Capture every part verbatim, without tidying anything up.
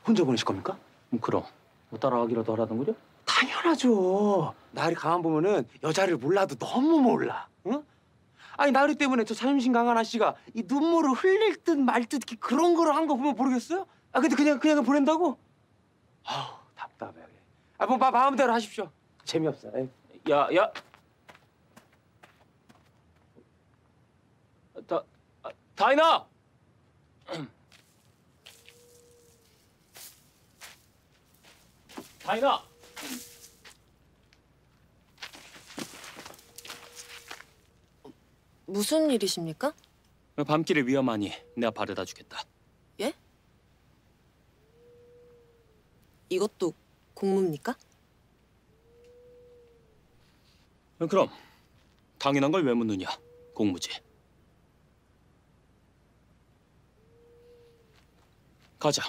혼자 보내실 겁니까? 음, 그럼 뭐 따라가기라도 하라던 거죠? 당연하죠. 나으리 가만 보면은 여자를 몰라도 너무 몰라. 응? 아니 나으리 때문에 저 자존심 강한 아씨가 이 눈물을 흘릴 듯 말 듯 그런 거를 한 거 보면 모르겠어요? 아 근데 그냥 그냥 보낸다고? 아우 답답해. 아 뭐 마음대로 하십시오. 재미없어. 에이. 야, 야. 다, 아, 다인아! 다인아! 무슨 일이십니까? 밤길에 위험하니 내가 바래다 주겠다. 예? 이것도 공무입니까? 그럼 당연한 걸 왜 묻느냐? 공무지. 가자.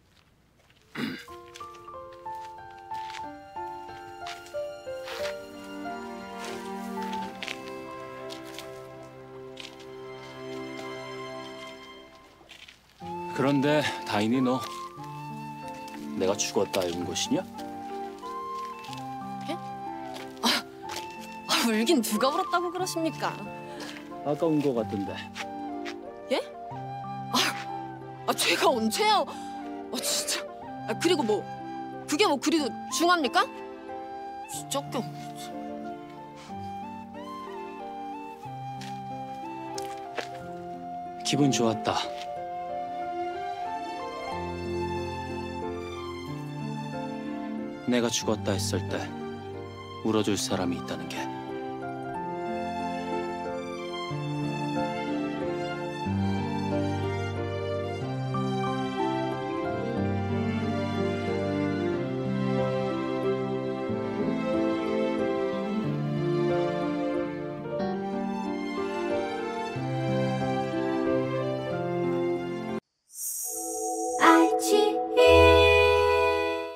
그런데 다인이 너 내가 죽었다 알고 온 것이냐? 아, 울긴 누가 울었다고 그러십니까? 아까운 거 같던데. 예? 아, 아 제가 언제요? 아 진짜. 아 그리고 뭐 그게 뭐 그리도 중합니까? 진짜 웃겨. 기분 좋았다. 내가 죽었다 했을 때 울어줄 사람이 있다는 게.